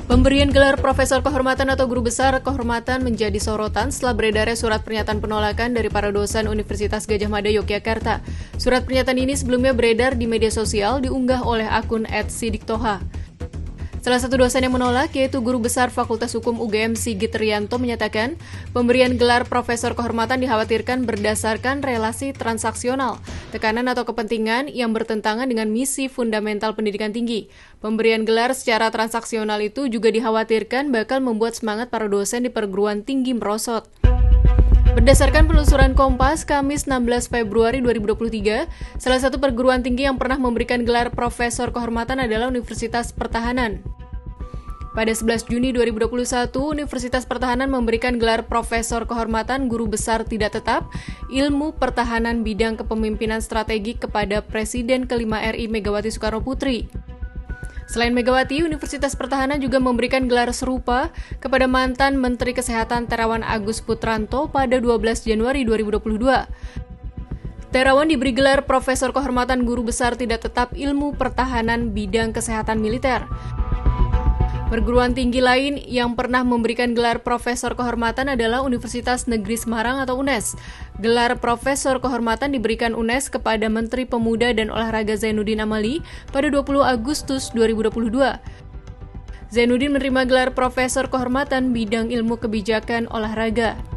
Pemberian gelar Profesor Kehormatan atau Guru Besar Kehormatan menjadi sorotan setelah beredarnya surat pernyataan penolakan dari para dosen Universitas Gadjah Mada Yogyakarta. Surat pernyataan ini sebelumnya beredar di media sosial diunggah oleh akun @sidiktoha. Salah satu dosen yang menolak, yaitu Guru Besar Fakultas Hukum UGM Sigit Rianto, menyatakan pemberian gelar Profesor Kehormatan dikhawatirkan berdasarkan relasi transaksional, tekanan atau kepentingan yang bertentangan dengan misi fundamental pendidikan tinggi. Pemberian gelar secara transaksional itu juga dikhawatirkan bakal membuat semangat para dosen di perguruan tinggi merosot. Berdasarkan penelusuran Kompas, Kamis 16 Februari 2023, salah satu perguruan tinggi yang pernah memberikan gelar Profesor Kehormatan adalah Universitas Pertahanan. Pada 11 Juni 2021, Universitas Pertahanan memberikan gelar Profesor Kehormatan Guru Besar Tidak Tetap Ilmu Pertahanan Bidang Kepemimpinan Strategik kepada Presiden kelima RI Megawati Soekarno Putri. Selain Megawati, Universitas Pertahanan juga memberikan gelar serupa kepada mantan Menteri Kesehatan Terawan Agus Putranto pada 12 Januari 2022. Terawan diberi gelar Profesor Kehormatan Guru Besar Tidak Tetap Ilmu Pertahanan Bidang Kesehatan Militer. Perguruan tinggi lain yang pernah memberikan gelar Profesor Kehormatan adalah Universitas Negeri Semarang atau UNES. Gelar Profesor Kehormatan diberikan UNES kepada Menteri Pemuda dan Olahraga Zainuddin Amali pada 20 Agustus 2022. Zainuddin menerima gelar Profesor Kehormatan Bidang Ilmu Kebijakan Olahraga.